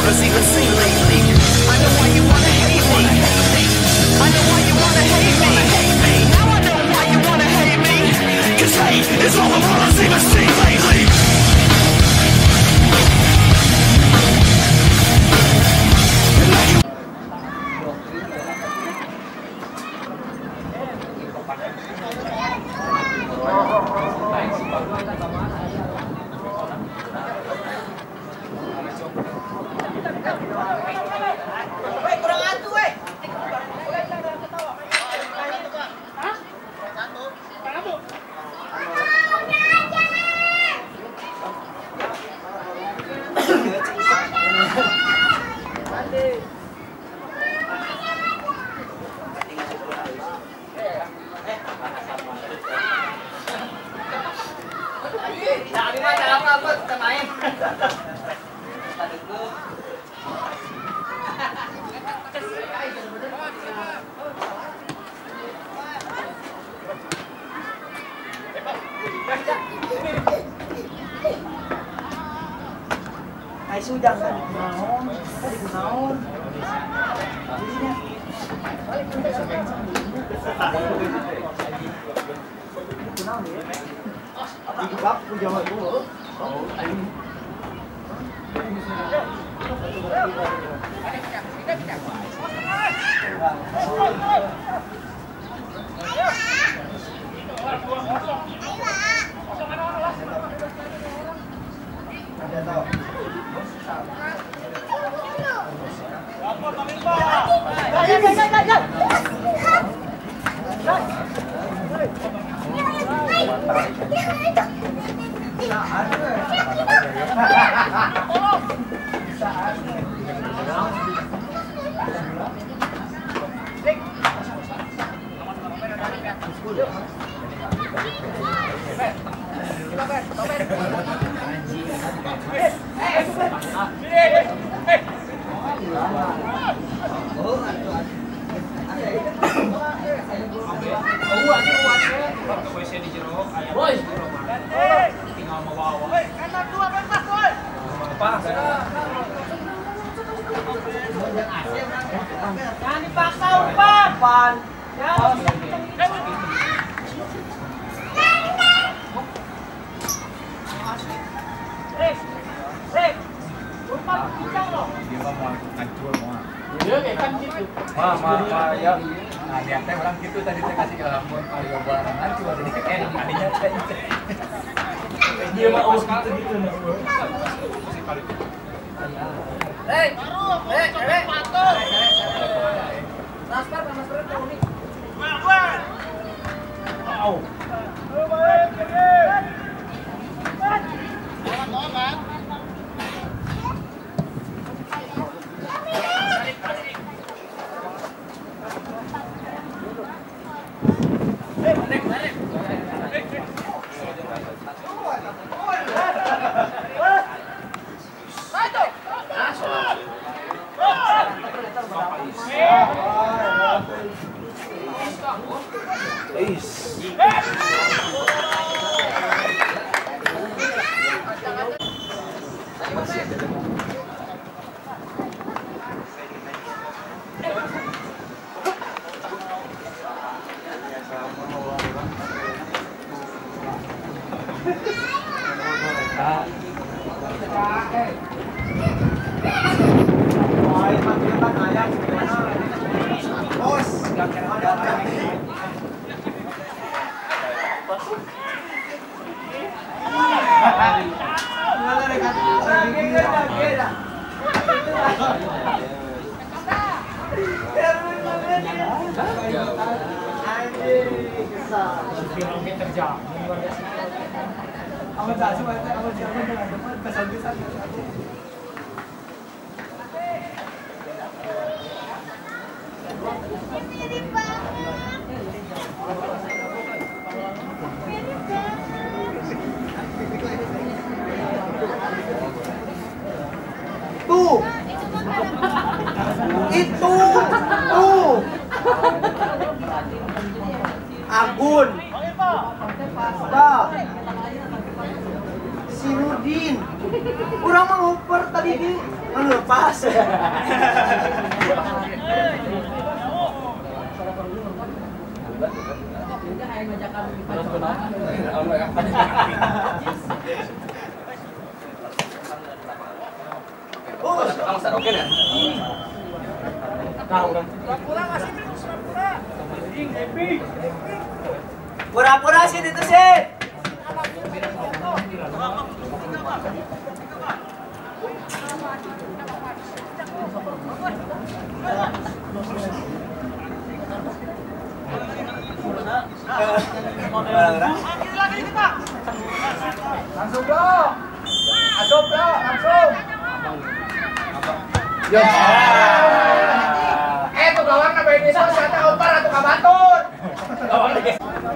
never even seen lately. I know why you wanna hate me. I know why you wanna hate me. Now I know why you wanna hate me. 'Cause hate is all the world has even seen lately. Ay sudah kan naon, tadi naon. Dibak ku jawa dulu. Jangan dipaksa umpapan. Ya. Umpan pisang loh. Dia mau hancur mau. Iya kayak kan gitu. Ya. Nah, lihatnya orang gitu tadi saya kasih ampun kalau barang hancur jadi adinya Dia mau gitu gitu. Patul. Transfer unik. Wow. Tuh. Itu. Tuh. Agun. Pak. Si Nurdin. Kurang mengoper tadi di Lepas. Kamu sadar oke ya? Pura-pura sih itu sih. Langsung dong. Asup dong, langsung. Yo. Tuh gawang na ini so sa ta umpar atau kabatun. Gawang lagi.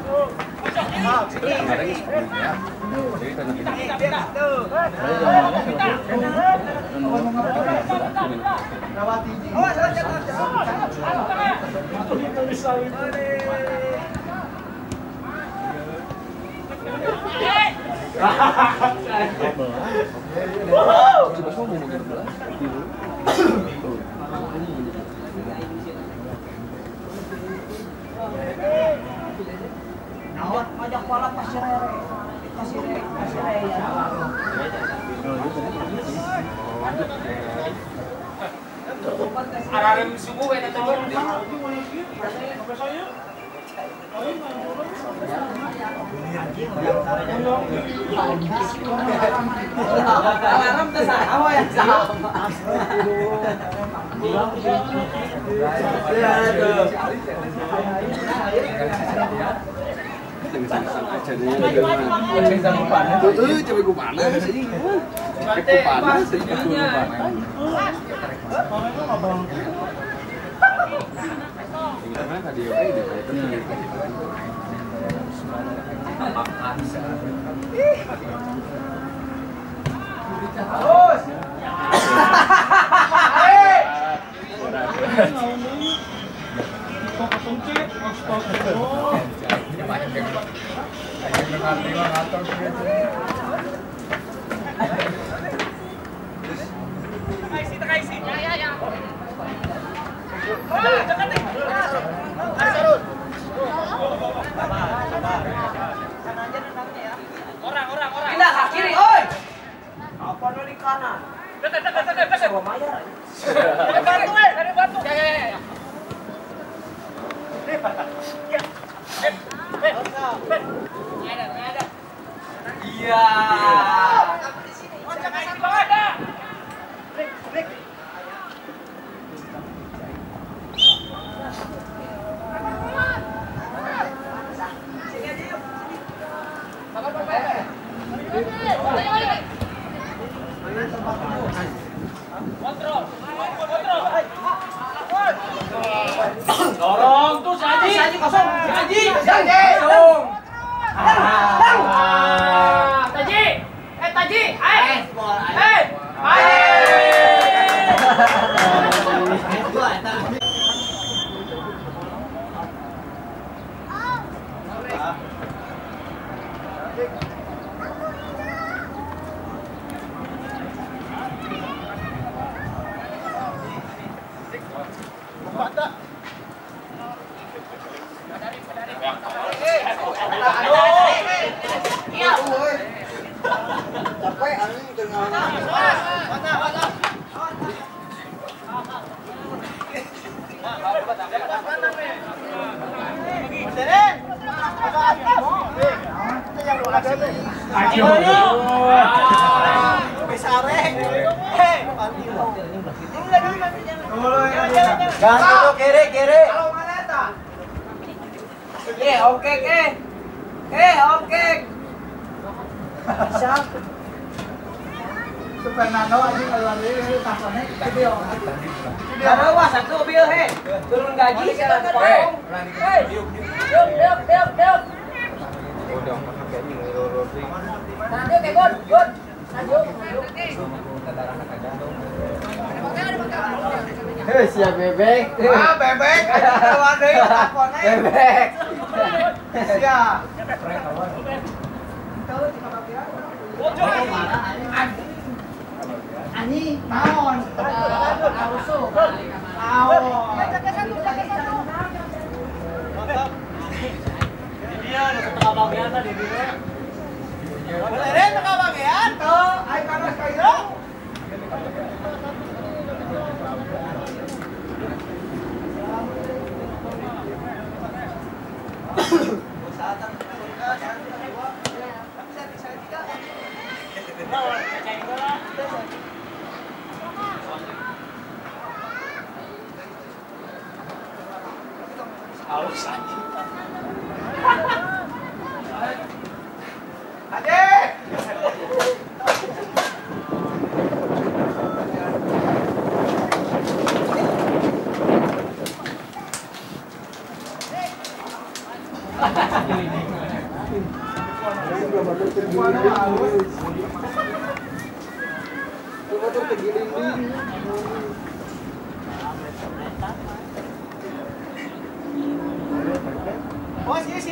Ngajak balap kasih rere ya. Ararem subuh eta turun. Alarm teh saha yang sama. Coba gue panas sih. Gue panas sih. Gimana tadi ya? Terus. Pindah ke kiri, oi. Apa di kanan? Dekat. Gua bayar. Dari batu. Ya. Iya. Dorong tuh Saji. Saji kosong. Saji. Kosong. Taji. Taji. Ayo. Ganti kiri. Kalau mana eta? Oke. Siap. Fernando anjing lari tasane video. Ada was satu mobil turun gaji kita kan. Yuk. Udah pakai ini roti. Nanti oke, good. Lanjut. Siap bebek. Bebek. Lawan deui takone. Bebek. Siap. nyanyi naon rusuh naon dia ada setengah bagian tadi dia boleh setengah bagian tuh ayo kanas kayo Aus anjing. Adek. Oh, sih.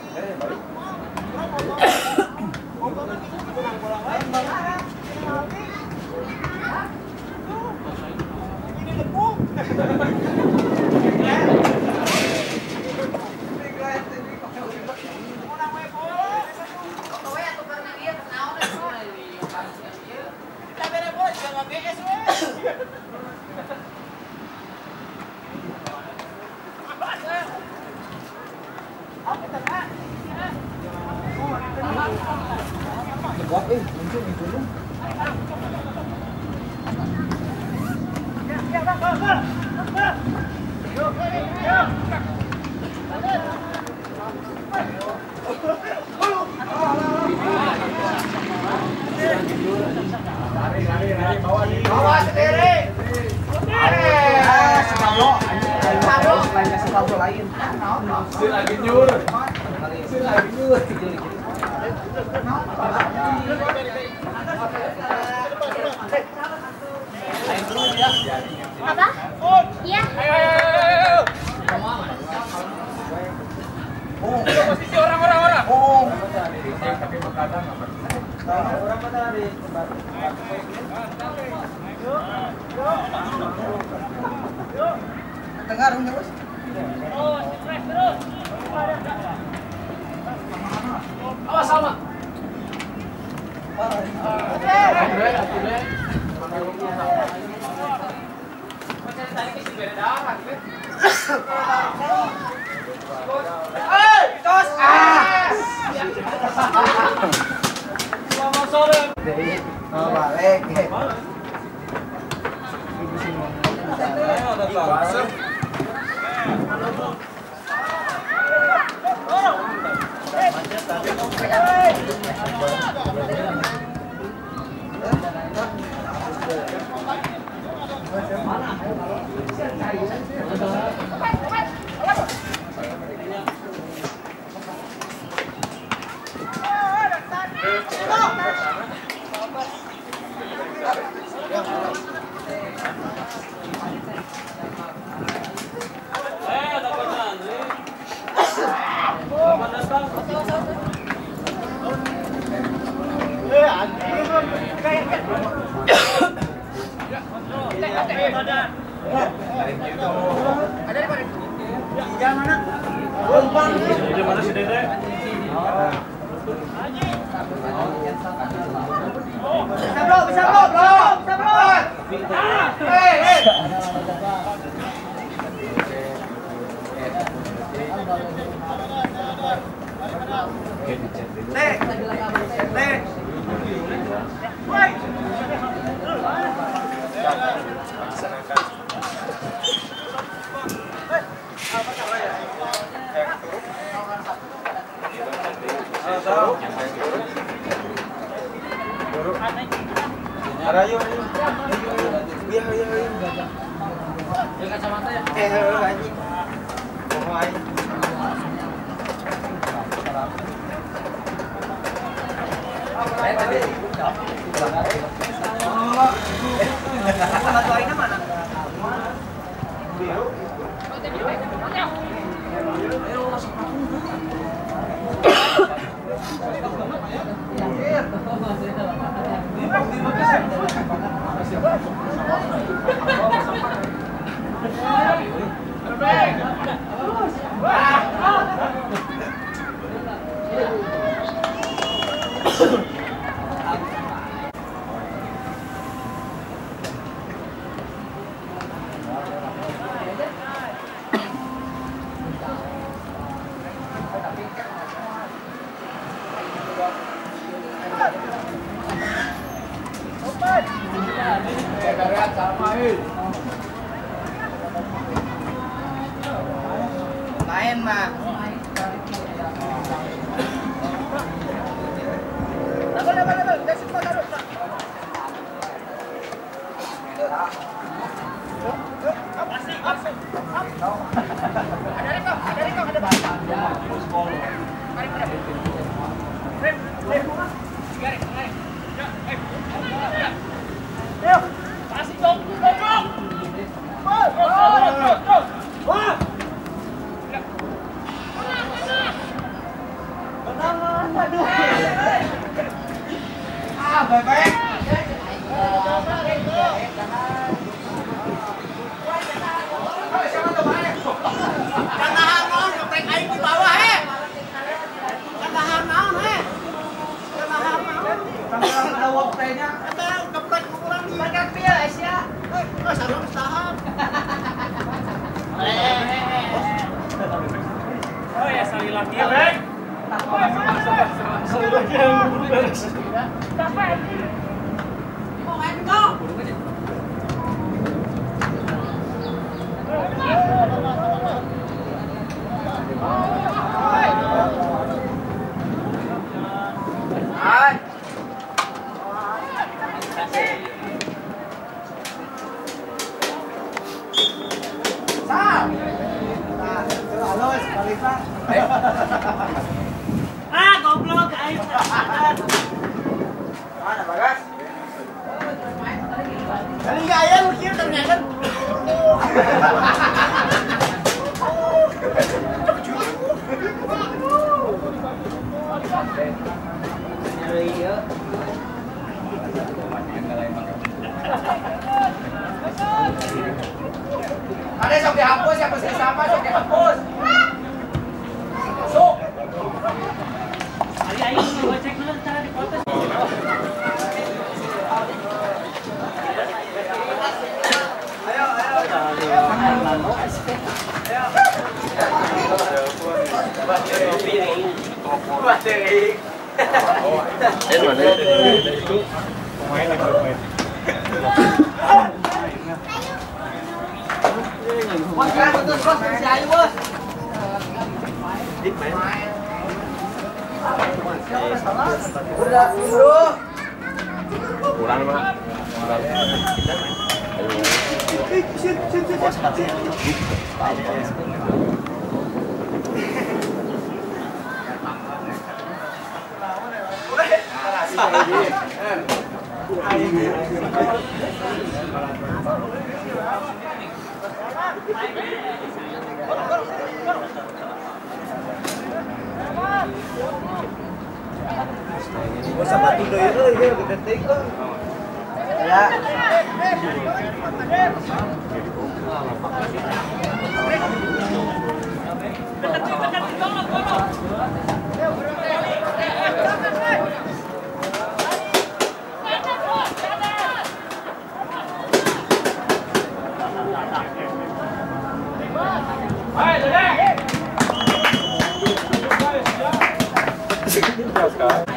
Bawa sendiri. Selalu lain. Lagi nyur. Apa? Iya. Ayo. Posisi orang. Tapi makanan apa? Orang mana di Dengar bos. Terus. Awas sama. Balik. Bisa bro. Hey. Arayo. Iya. Yang kacamata ya? Anjing. Bohong. Satu lainnya mana? Biru. Main mah. Goblok aing. Mana Bagas? Kali enggak aya lu kieu ternyata. Ada sok dihapus ya pasti sama sok dihapus. Masuk. Ali ayo gua cek dulu cara dipotes. Ayo. Bateri. Itu pemain pemain. Bos kan betul bos si Ayu bos. Udah dulu. Kurang mah. Bos batu deui euy gede teuing euy. Ya. Hai,